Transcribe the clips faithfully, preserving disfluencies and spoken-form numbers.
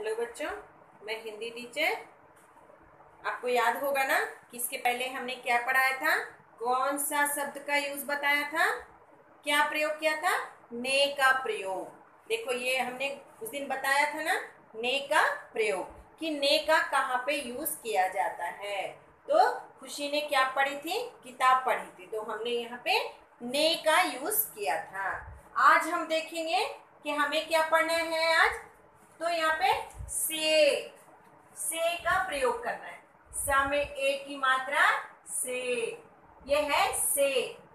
Hello बच्चों, मैं Hindi teacher. आपको याद होगा ना कि इसके पहले हमने क्या पढ़ाया था, कौन सा शब्द का यूज बताया था, क्या प्रयोग किया था, ने का प्रयोग। देखो ये हमने उस दिन बताया था ना, ने का प्रयोग कि ने का कहाँ पे यूज किया जाता है। तो खुशी ने क्या पढ़ी थी, किताब पढ़ी थी, तो हमने यहाँ पे ने का यूज किया था। आज हम देखेंगे कि हमें क्या पढ़ना है आज। तो यहाँ पे से से का प्रयोग करना है। स में ए की मात्रा से, ये है से।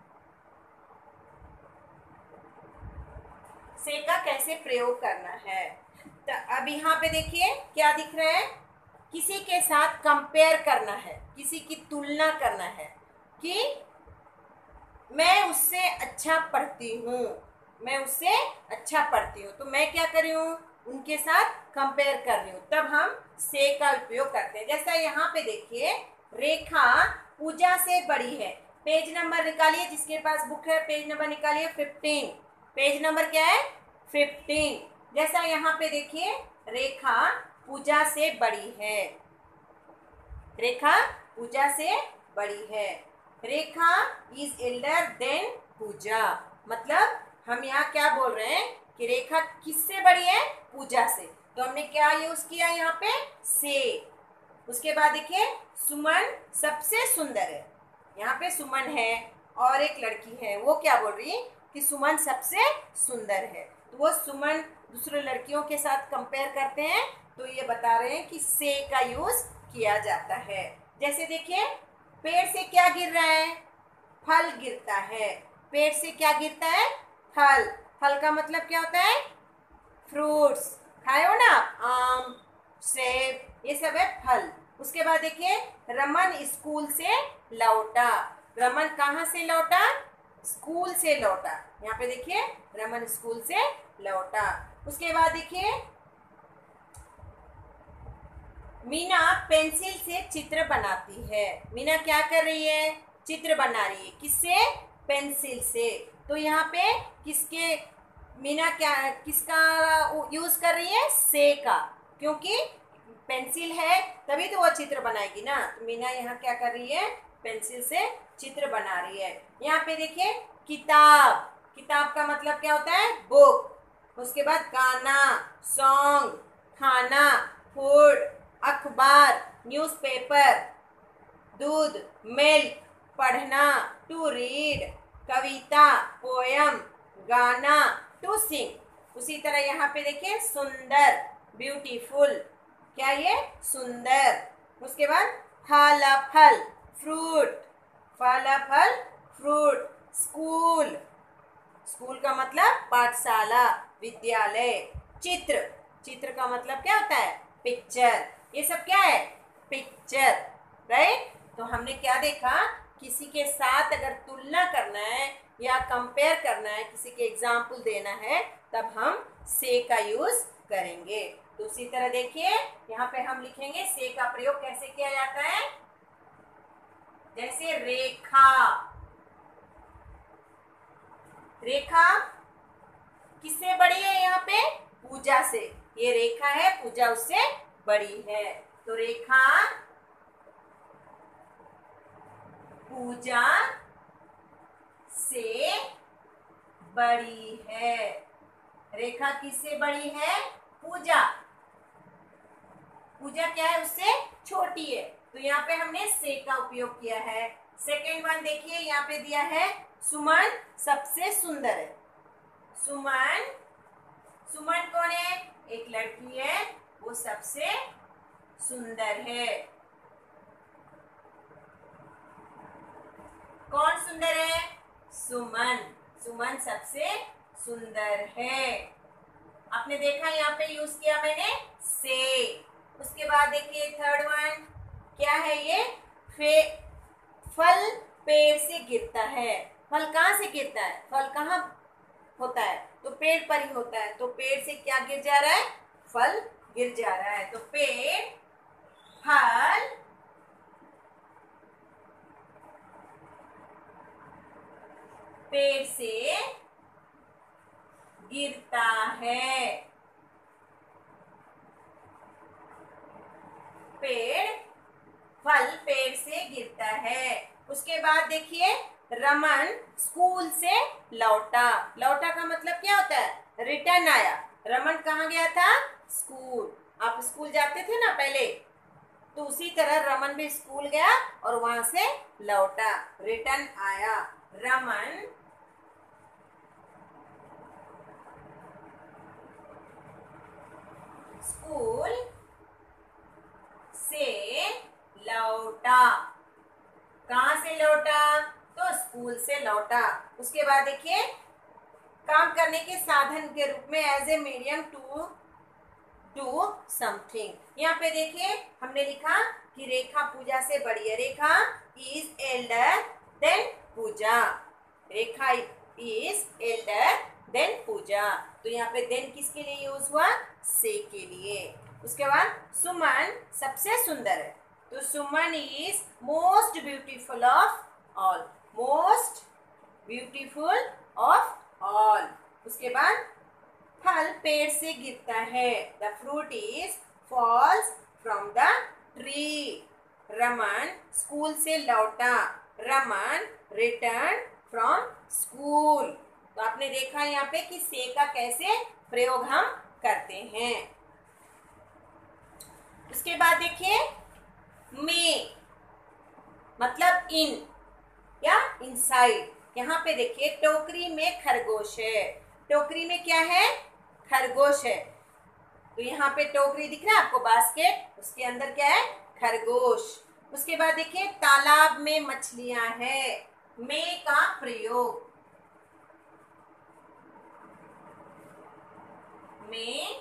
से का कैसे प्रयोग करना है, तो अब यहाँ पे देखिए क्या दिख रहा है, किसी के साथ कंपेयर करना है, किसी की तुलना करना है कि मैं उससे अच्छा पढ़ती हूँ, मैं उससे अच्छा पढ़ती हूँ, तो मैं क्या कर रही हूँ, उनके साथ कंपेयर कर रही हूँ, तब हम से का उपयोग करते हैं। जैसा यहाँ पे देखिए, रेखा पूजा से बड़ी है। पेज नंबर निकालिए, जिसके पास बुक है पेज नंबर निकालिए, फिफ्टीन। पेज नंबर क्या है, फिफ्टीन। जैसा यहाँ पे देखिए, रेखा पूजा से बड़ी है, रेखा पूजा से बड़ी है। Rekha is elder than Puja, मतलब हम यहाँ क्या बोल रहे हैं कि रेखा किससे बड़ी है, पूजा से। तो हमने क्या यूज किया यहाँ पे, से। उसके बाद देखिए, सुमन सबसे सुंदर है। यहाँ पे सुमन है और एक लड़की है, वो क्या बोल रही है कि सुमन सबसे सुंदर है। तो वो सुमन दूसरे लड़कियों के साथ कंपेयर करते हैं, तो ये बता रहे हैं कि से का यूज किया जाता है। जैसे देखिए, पेड़ से क्या गिर रहा है, फल गिरता है। पेड़ से क्या गिरता है, फल। फल का मतलब क्या होता है, फ्रूट्स। खाए हो ना, आम, सेब, ये सब है फल। उसके बाद देखिए, रमन स्कूल से लौटा। रमन कहाँ से लौटा, स्कूल से लौटा। यहाँ पे देखिए, रमन स्कूल से लौटा। उसके बाद देखिए, मीना पेंसिल से चित्र बनाती है। मीना क्या कर रही है, चित्र बना रही है, किससे, पेंसिल से। तो यहाँ पे किसके, मीना क्या किसका यूज कर रही है, से का, क्योंकि पेंसिल है तभी तो वो चित्र बनाएगी ना। तो मीना यहाँ क्या कर रही है, पेंसिल से चित्र बना रही है। यहाँ पे देखिए, किताब, किताब का मतलब क्या होता है, बुक। उसके बाद गाना, सॉन्ग, खाना, फूड, अखबार, न्यूज़पेपर, दूध, मिल्क, पढ़ना, टू रीड, कविता, पोयम, गाना, टू सिंग। उसी तरह यहाँ पे देखिए, सुंदर, ब्यूटीफुल, क्या ये, सुंदर। उसके बाद फल फल, फ्रूट, फल फल, फ्रूट। स्कूल, स्कूल का मतलब पाठशाला, विद्यालय। चित्र, चित्र का मतलब क्या होता है, पिक्चर। ये सब क्या है, पिक्चर, राइट। तो हमने क्या देखा, किसी के साथ अगर तुलना करना है या कंपेयर करना है, किसी के एग्जाम्पल देना है, तब हम से का यूज करेंगे। तो उसी तरह देखिए, यहाँ पे हम लिखेंगे से का प्रयोग कैसे किया जाता है। जैसे रेखा, रेखा किससे बड़ी है, यहाँ पे पूजा से। ये रेखा है, पूजा उससे बड़ी है। तो रेखा पूजा से बड़ी है। रेखा किससे बड़ी है, पूजा। पूजा क्या है, उससे छोटी है। तो यहाँ पे हमने से का उपयोग किया है। सेकेंड वन देखिए, यहाँ पे दिया है, सुमन सबसे सुंदर है। सुमन, सुमन कौन है, एक लड़की है, वो सबसे सुंदर है। कौन सुंदर है, सुमन, सुमन सबसे सुंदर है। आपने देखा यहाँ पे यूज किया मैंने से। उसके बाद देखिए थर्ड वन क्या है, ये फे, फल पेड़ से गिरता है। फल कहाँ से गिरता है, फल कहाँ होता है, तो पेड़ पर ही होता है। तो पेड़ से क्या गिर जा रहा है, फल गिर जा रहा है। तो पेड़ फल पेड़ से गिरता है। बाद देखिए रमन स्कूल से लौटा। लौटा का मतलब क्या होता है? रिटर्न आया। रमन कहाँ गया था? स्कूल। आप स्कूल जाते थे ना पहले, तो उसी तरह रमन भी स्कूल गया और वहां से लौटा, रिटर्न आया। रमन स्कूल से लौटा। कहां से लौटा? तो स्कूल से लौटा। उसके बाद देखिए काम करने के साधन के रूप में as a medium to do something. यहाँ पे देखिए हमने लिखा कि रेखा पूजा से बड़ी है। Rekha is elder than Puja. Rekha is elder than Puja. तो यहाँ पे देन किसके लिए यूज हुआ? से के लिए। उसके बाद सुमन सबसे सुंदर है, तो Suman is most beautiful of all. Most beautiful of all. उसके बाद फल पेड़ से गिरता है। The fruit is falls from the tree. Raman school से लौटा। Raman return from school. तो आपने देखा यहाँ पे कि से का कैसे प्रयोग हम करते हैं। उसके बाद देखिए में मतलब इन या इनसाइड। यहाँ पे देखिए टोकरी में खरगोश है। टोकरी में क्या है? खरगोश है। तो यहाँ पे टोकरी दिख रहा है आपको, बास्केट, उसके अंदर क्या है? खरगोश। उसके बाद देखिए तालाब में मछलियां हैं। में का प्रयोग। में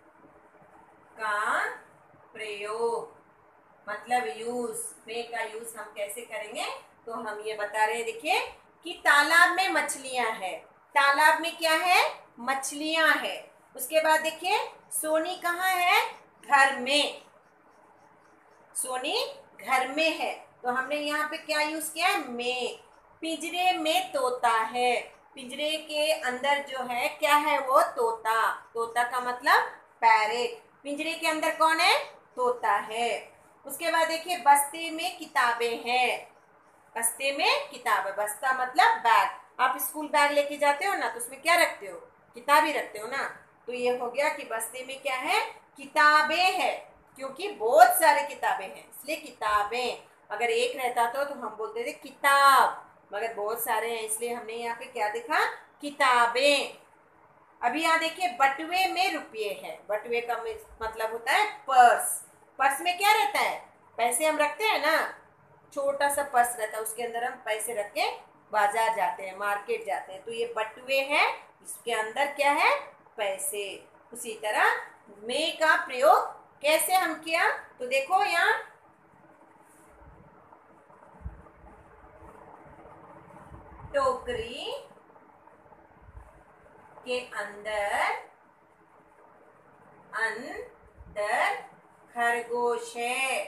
का प्रयोग मतलब यूज। में का यूज हम कैसे करेंगे तो हम ये बता रहे हैं। देखिए कि तालाब में मछलियां हैं। तालाब में क्या है? मछलियां है। उसके बाद देखिए सोनी कहाँ है? घर में। सोनी घर में है, तो हमने यहाँ पे क्या यूज किया है? में। पिंजरे में तोता है। पिंजरे के अंदर जो है क्या है? वो तोता। तोता का मतलब पैरेट। पिंजरे के अंदर कौन है? तोता है। उसके बाद देखिए बस्ते में किताबें हैं। बस्ते में किताबें। बस्ता मतलब बैग। आप स्कूल बैग लेके जाते हो ना, तो उसमें क्या रखते हो? किताब ही रखते हो ना। तो ये हो गया कि बस्ते में क्या है? किताबें हैं, क्योंकि बहुत सारे किताबें हैं इसलिए किताबें। अगर एक रहता तो, तो हम बोलते थे किताब, मगर बहुत सारे हैं इसलिए हमने यहाँ पे क्या देखा? किताबें। अभी यहाँ देखिए बटुए में रुपये है। बटुए का मतलब होता है पर्स। पर्स में क्या रहता है? पैसे हम रखते हैं ना, छोटा सा पर्स रहता है, उसके अंदर हम पैसे रख के बाजार जाते हैं, मार्केट जाते हैं। तो ये बटुए है, इसके अंदर क्या है? पैसे। उसी तरह में का प्रयोग कैसे हम किया तो देखो यहाँ टोकरी के अंदर अंदर खरगोश है।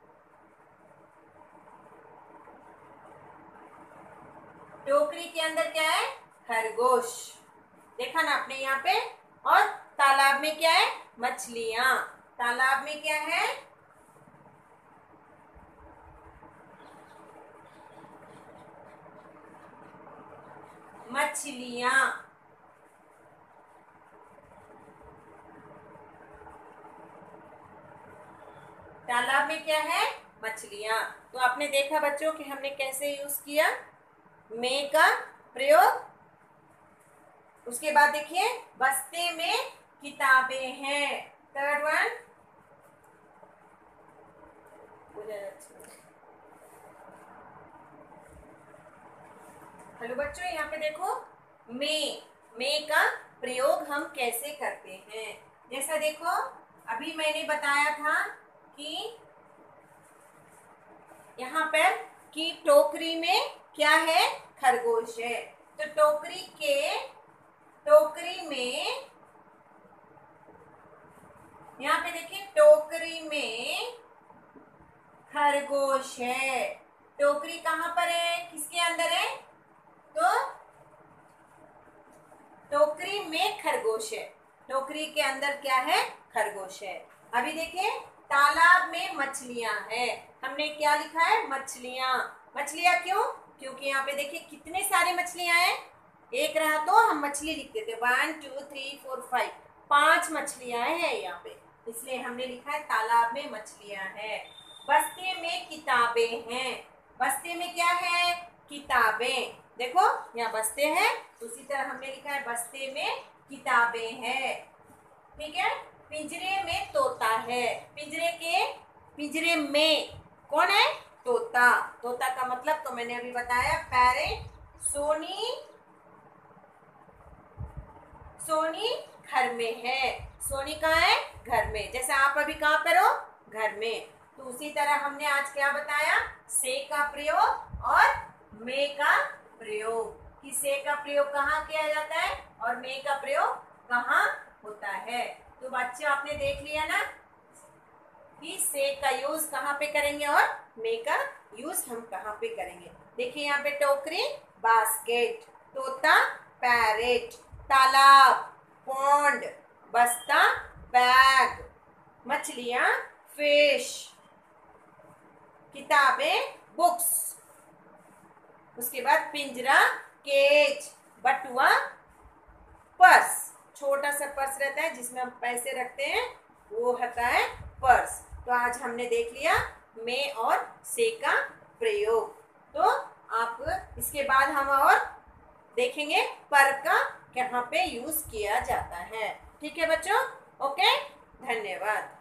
टोकरी के अंदर क्या है? खरगोश। देखा ना आपने यहाँ पे। और तालाब में क्या है? मछलियां। तालाब में क्या है? मछलियां। तालाब में क्या है? मछलियां। तो आपने देखा बच्चों कि हमने कैसे यूज किया में का प्रयोग। उसके बाद देखिए बस्ते में किताबें हैं। थर्ड वन हेलो बच्चों, यहाँ पे देखो में में का प्रयोग हम कैसे करते हैं। जैसा देखो अभी मैंने बताया था कि यहाँ पर कि टोकरी में क्या है? खरगोश है। तो टोकरी के टोकरी में यहाँ पे देखिए टोकरी में खरगोश है। टोकरी कहाँ पर है? किसके अंदर है? तो टोकरी में खरगोश है। टोकरी के अंदर क्या है? खरगोश है। अभी देखिए तालाब में मछलियां हैं। हमने क्या लिखा है? मछलियां। मछलियां क्यों? क्योंकि यहाँ पे देखिए कितने सारे मछलियां हैं, एक रहा तो हम मछली लिखते थे, one two three four five, पांच मछलियां हैं यहाँ पे, इसलिए हमने लिखा है तालाब में मछलियां हैं। बस्ते में किताबें हैं, बस्ते में क्या है, किताबें, देखो यहाँ बस्ते हैं, उसी तरह हमने लिखा है बस्ते में किताबें हैं, ठीक है। पिंजरे में तोता है, पिंजरे के पिंजरे में कौन है, तोता, तोता का मतलब तो मैंने अभी बताया, पैरेट। सोनी, सोनी घर में है, सोनी कहाँ है, घर में, जैसे आप अभी कहाँ पर हो, घर में। तो उसी तरह हमने आज क्या बताया, से का प्रयोग और में का प्रयोग, कि से का प्रयोग कहाँ किया जाता है और में का प्रयोग कहाँ होता है। तो बच्चे आपने देख लिया ना कि से का यूज कहाँ पे करेंगे और में का यूज हम कहाँ पे करेंगे। देखिए यहाँ पे टोकरी बास्केट, तोता पैरेट, तालाब पॉन्ड, बस्ता बैग, मछलियां फिश, किताबें बुक्स, उसके बाद पिंजरा केज, बटुआ पर्स, छोटा सा पर्स रहता है जिसमें हम पैसे रखते हैं, वो होता है पर्स। तो आज हमने देख लिया में और से का प्रयोग। तो आप इसके बाद हम और देखेंगे पर का कहाँ पे यूज किया जाता है। ठीक है बच्चों, ओके, धन्यवाद।